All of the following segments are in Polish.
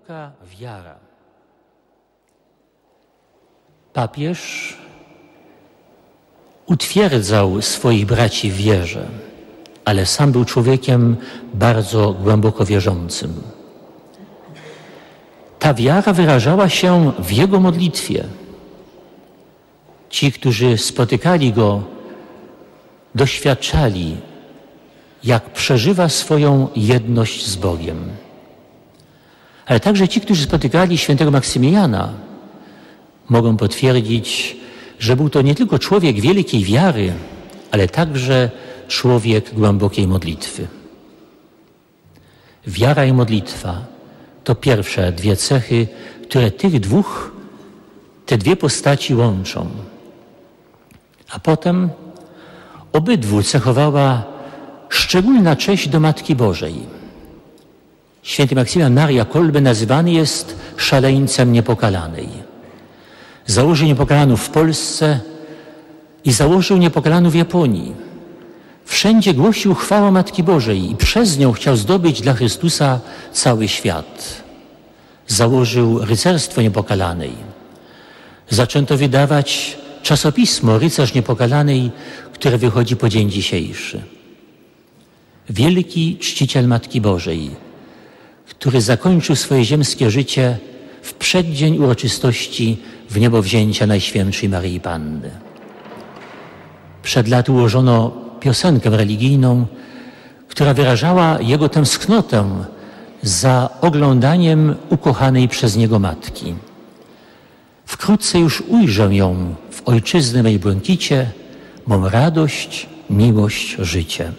wielka wiara. Papież utwierdzał swoich braci w wierze, ale sam był człowiekiem bardzo głęboko wierzącym. Ta wiara wyrażała się w jego modlitwie. Ci, którzy spotykali go, doświadczali, jak przeżywa swoją jedność z Bogiem. Ale także ci, którzy spotykali świętego Maksymiliana, mogą potwierdzić, że był to nie tylko człowiek wielkiej wiary, ale także człowiek głębokiej modlitwy. Wiara i modlitwa to pierwsze dwie cechy, które te dwie postaci łączą. A potem obydwu cechowała szczególna cześć do Matki Bożej. Święty Maksymilian Maria Kolbe nazywany jest szaleńcem Niepokalanej. Założył Niepokalanów w Polsce i założył Niepokalanów w Japonii. Wszędzie głosił chwałę Matki Bożej i przez nią chciał zdobyć dla Chrystusa cały świat. Założył Rycerstwo Niepokalanej. Zaczęto wydawać czasopismo Rycerz Niepokalanej, które wychodzi po dzień dzisiejszy. Wielki czciciel Matki Bożej, który zakończył swoje ziemskie życie w przeddzień uroczystości wniebowzięcia Najświętszej Maryi Panny. Przed laty ułożono piosenkę religijną, która wyrażała jego tęsknotę za oglądaniem ukochanej przez niego matki. Wkrótce już ujrzę ją w ojczyzny mej błękicie, mą radość, miłość, życie.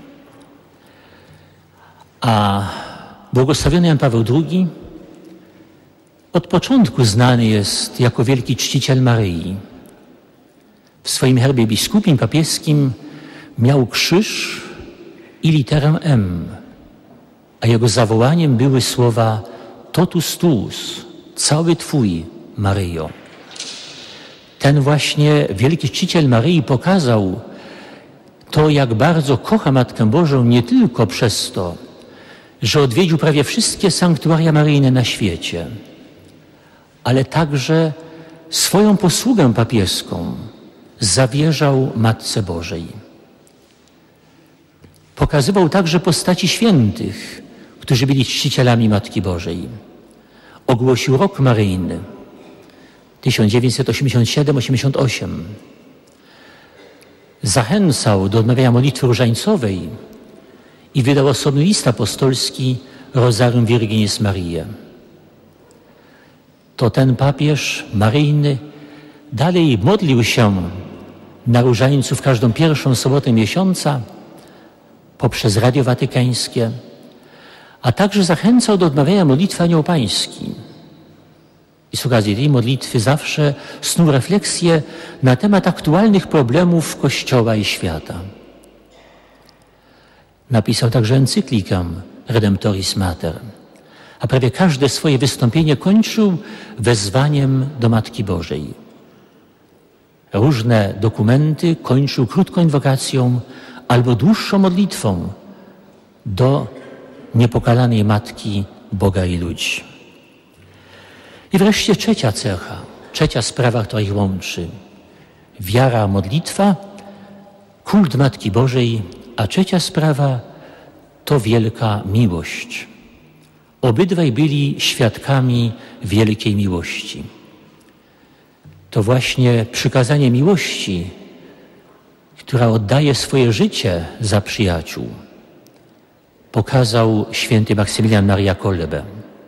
A błogosławiony Jan Paweł II od początku znany jest jako wielki czciciel Maryi. W swoim herbie biskupim papieskim miał krzyż i literę M, a jego zawołaniem były słowa totus tuus, cały Twój, Maryjo. Ten właśnie wielki czciciel Maryi pokazał to, jak bardzo kocha Matkę Bożą, nie tylko przez to, że odwiedził prawie wszystkie sanktuaria maryjne na świecie, ale także swoją posługę papieską zawierzał Matce Bożej. Pokazywał także postaci świętych, którzy byli czcicielami Matki Bożej. Ogłosił rok maryjny 1987-88. Zachęcał do odmawiania modlitwy różańcowej i wydał osobny list apostolski Rosarium Virginis Mariae. To ten papież maryjny dalej modlił się na różańcu w każdą pierwszą sobotę miesiąca poprzez Radio Watykańskie, a także zachęcał do odmawiania modlitwy Anioł Pański. I z okazji tej modlitwy zawsze snuł refleksję na temat aktualnych problemów Kościoła i świata. Napisał także encyklikę Redemptoris Mater, a prawie każde swoje wystąpienie kończył wezwaniem do Matki Bożej. Różne dokumenty kończył krótką inwokacją albo dłuższą modlitwą do Niepokalanej Matki Boga i ludzi. I wreszcie trzecia cecha, trzecia sprawa, która ich łączy. Wiara, modlitwa, kult Matki Bożej, a trzecia sprawa to wielka miłość. Obydwaj byli świadkami wielkiej miłości. To właśnie przykazanie miłości, która oddaje swoje życie za przyjaciół, pokazał święty Maksymilian Maria Kolbe.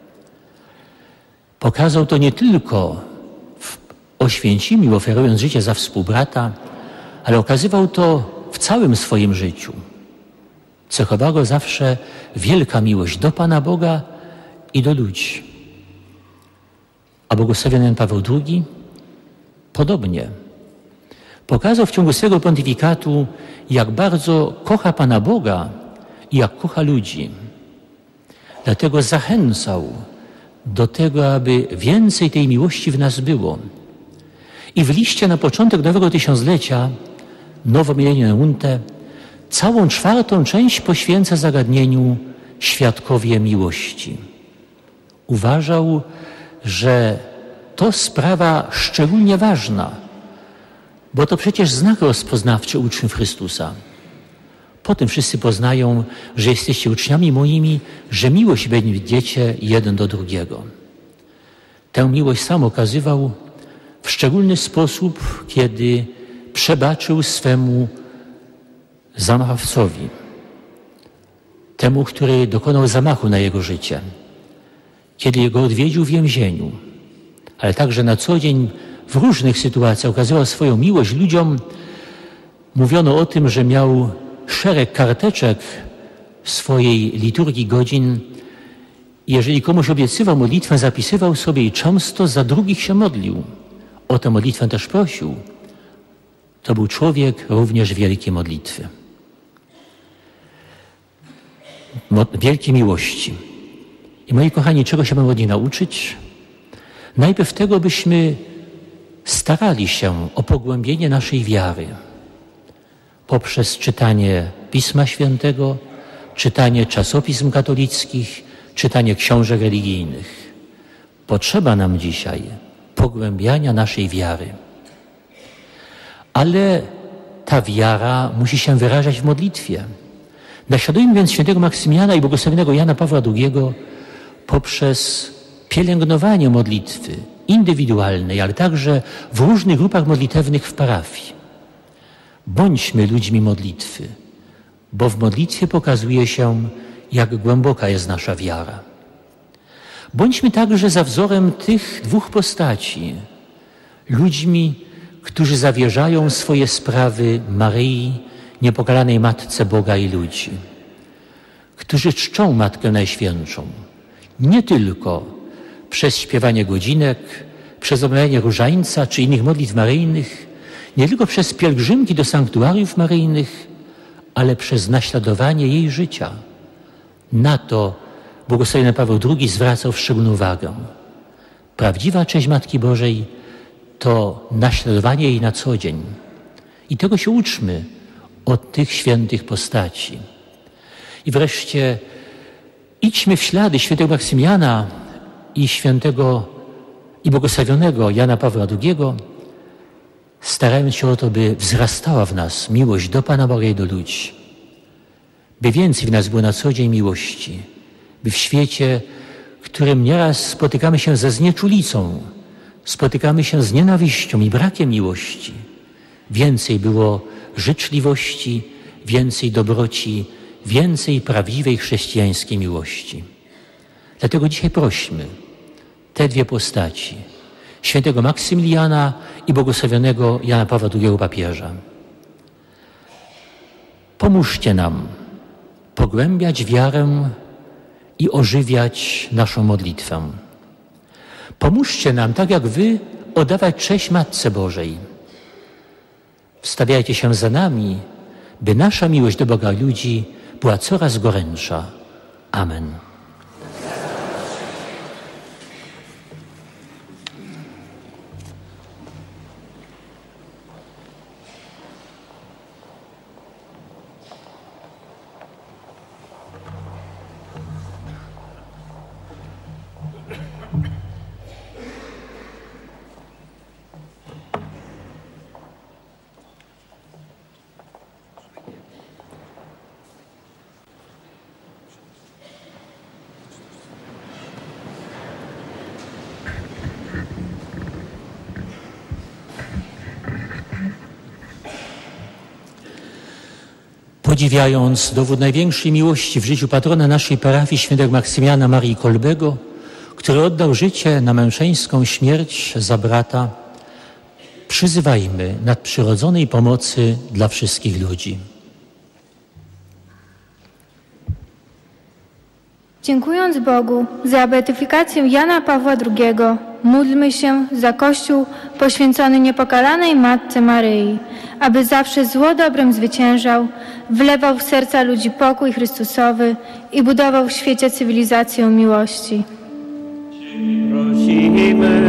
Pokazał to nie tylko w Oświęcimiu, oferując życie za współbrata, ale okazywał to w całym swoim życiu. Cechowała go zawsze wielka miłość do Pana Boga i do ludzi. A błogosławiony Jan Paweł II podobnie pokazał w ciągu swego pontyfikatu, jak bardzo kocha Pana Boga i jak kocha ludzi. Dlatego zachęcał do tego, aby więcej tej miłości w nas było. I w liście na początek nowego tysiąclecia, Novo Millennium Unte, całą czwartą część poświęca zagadnieniu świadkowie miłości. uważał, że to sprawa szczególnie ważna, bo to przecież znak rozpoznawczy uczniów Chrystusa. Potem wszyscy poznają, że jesteście uczniami moimi, że miłość będziecie jeden do drugiego. Tę miłość sam okazywał w szczególny sposób, kiedy przebaczył swemu zamachowcowi, temu, który dokonał zamachu na jego życie, kiedy go odwiedził w więzieniu, ale także na co dzień w różnych sytuacjach okazywał swoją miłość ludziom. Mówiono o tym, że miał szereg karteczek w swojej liturgii godzin. Jeżeli komuś obiecywał modlitwę, zapisywał sobie i często za drugich się modlił. O tę modlitwę też prosił. To był człowiek również wielkiej modlitwy. Wielkiej miłości. I moi kochani, czego się mamy od niej nauczyć? Najpierw tego, byśmy starali się o pogłębienie naszej wiary poprzez czytanie Pisma Świętego, czytanie czasopism katolickich, czytanie książek religijnych. Potrzeba nam dzisiaj pogłębiania naszej wiary. Ale ta wiara musi się wyrażać w modlitwie. Naśladujmy więc świętego Maksymiliana i błogosławionego Jana Pawła II poprzez pielęgnowanie modlitwy indywidualnej, ale także w różnych grupach modlitewnych w parafii. Bądźmy ludźmi modlitwy, bo w modlitwie pokazuje się, jak głęboka jest nasza wiara. Bądźmy także za wzorem tych dwóch postaci, ludźmi, którzy zawierzają swoje sprawy Maryi, niepokalanej Matce Boga i ludzi, którzy czczą Matkę Najświętszą, nie tylko przez śpiewanie godzinek, przez odmawianie różańca czy innych modlitw maryjnych, nie tylko przez pielgrzymki do sanktuariów maryjnych, ale przez naśladowanie jej życia. Na to błogosławiony Paweł II zwracał szczególną uwagę. Prawdziwa cześć Matki Bożej to naśladowanie jej na co dzień. I tego się uczmy od tych świętych postaci. I wreszcie idźmy w ślady świętego Maksymiliana i świętego i błogosławionego Jana Pawła II, starając się o to, by wzrastała w nas miłość do Pana Boga i do ludzi. By więcej w nas było na co dzień miłości. By w świecie, w którym nieraz spotykamy się ze znieczulicą, spotykamy się z nienawiścią i brakiem miłości, więcej było życzliwości, więcej dobroci, więcej prawdziwej chrześcijańskiej miłości. Dlatego dzisiaj prośmy te dwie postaci, świętego Maksymiliana i błogosławionego Jana Pawła II papieża. Pomóżcie nam pogłębiać wiarę i ożywiać naszą modlitwę. Pomóżcie nam, tak jak wy, oddawać cześć Matce Bożej. Wstawiajcie się za nami, by nasza miłość do Boga i ludzi była coraz gorętsza. Amen. Podziwiając dowód największej miłości w życiu patrona naszej parafii, świętego Maksymiliana Marii Kolbego, który oddał życie na męczeńską śmierć za brata, przyzywajmy nadprzyrodzonej pomocy dla wszystkich ludzi. Dziękując Bogu za beatyfikację Jana Pawła II, módlmy się za Kościół poświęcony niepokalanej Matce Maryi, aby zawsze zło dobrem zwyciężał, wlewał w serca ludzi pokój Chrystusowy i budował w świecie cywilizację miłości. Prosimy.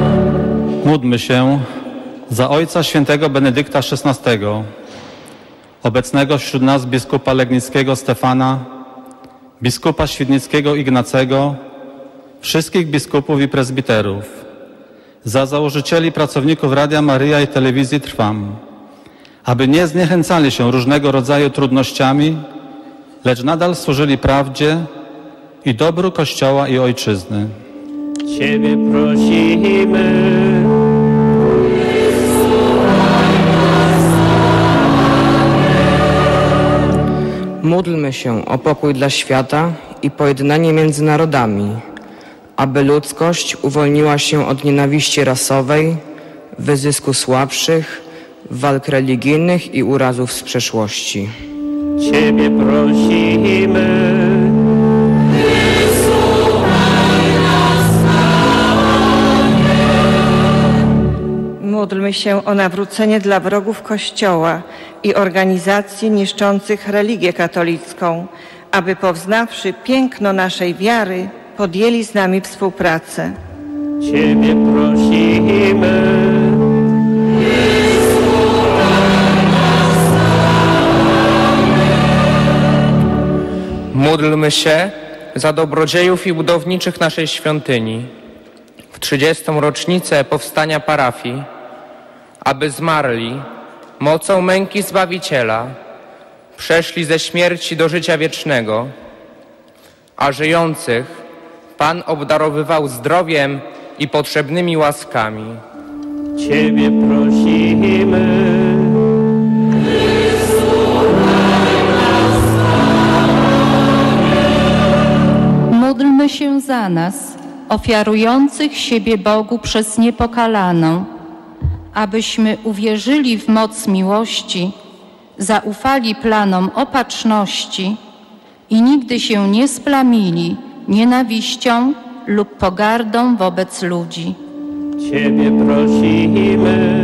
Módlmy się za ojca świętego Benedykta XVI, obecnego wśród nas biskupa legnickiego Stefana, biskupa świdnickiego Ignacego, wszystkich biskupów i prezbiterów, za założycieli i pracowników Radia Maryja i Telewizji Trwam, aby nie zniechęcali się różnego rodzaju trudnościami, lecz nadal służyli prawdzie i dobru Kościoła i Ojczyzny. Ciebie prosimy. Módlmy się o pokój dla świata i pojednanie między narodami, aby ludzkość uwolniła się od nienawiści rasowej, wyzysku słabszych, walk religijnych i urazów z przeszłości. Ciebie prosimy. Módlmy się o nawrócenie dla wrogów Kościoła i organizacji niszczących religię katolicką, aby poznawszy piękno naszej wiary, podjęli z nami współpracę. Ciebie prosimy. Módlmy się za dobrodziejów i budowniczych naszej świątyni w 30. rocznicę powstania parafii, aby zmarli mocą męki Zbawiciela przeszli ze śmierci do życia wiecznego, a żyjących Pan obdarowywał zdrowiem i potrzebnymi łaskami. Ciebie prosimy. Módlmy się za nas, ofiarujących siebie Bogu przez Niepokalaną, abyśmy uwierzyli w moc miłości, zaufali planom opatrzności i nigdy się nie splamili nienawiścią lub pogardą wobec ludzi. Ciebie prosimy.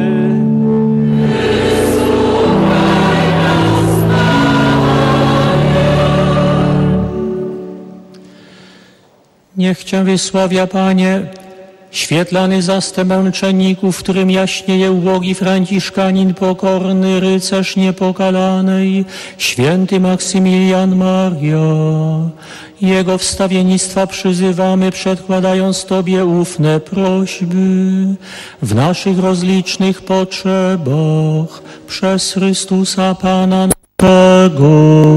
Niech Cię wysławia, Panie, świetlany zastęp męczenników, w którym jaśnieje ubogi Franciszkanin, pokorny rycerz Niepokalanej, święty Maksymilian Maria. Jego wstawiennictwa przyzywamy, przedkładając Tobie ufne prośby w naszych rozlicznych potrzebach przez Chrystusa Pana naszego.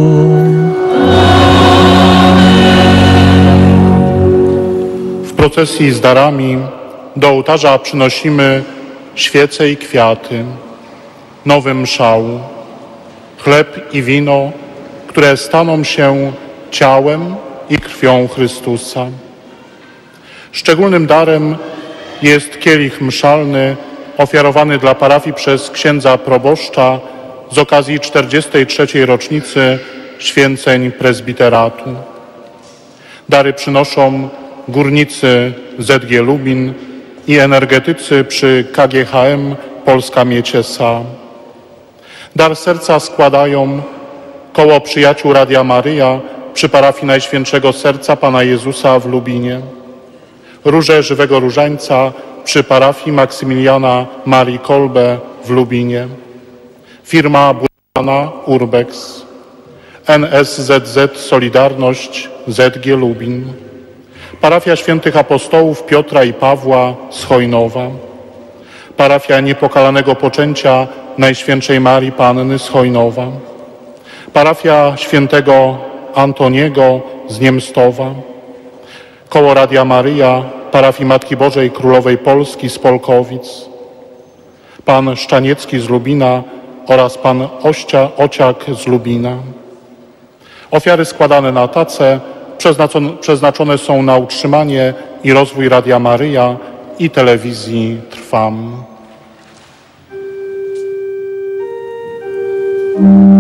W procesji z darami do ołtarza przynosimy świece i kwiaty, nowy mszał, chleb i wino, które staną się ciałem i krwią Chrystusa. Szczególnym darem jest kielich mszalny ofiarowany dla parafii przez księdza proboszcza z okazji 43. rocznicy święceń prezbiteratu. Dary przynoszą górnicy ZG Lubin i energetycy przy KGHM Polska Miedź S.A. Dar serca składają Koło Przyjaciół Radia Maryja przy parafii Najświętszego Serca Pana Jezusa w Lubinie, Róże Żywego Różańca przy parafii Maksymiliana Marii Kolbe w Lubinie, firma budowlana Urbex, NSZZ Solidarność ZG Lubin, parafia Świętych Apostołów Piotra i Pawła z Chojnowa, parafia Niepokalanego Poczęcia Najświętszej Marii Panny z Chojnowa, parafia Świętego Antoniego z Niemstowa, Koło Radia Maryja parafii Matki Bożej Królowej Polski z Polkowic, pan Szczaniecki z Lubina oraz pan Ociak z Lubina. Ofiary składane na tacę przeznaczone są na utrzymanie i rozwój Radia Maryja i Telewizji Trwam.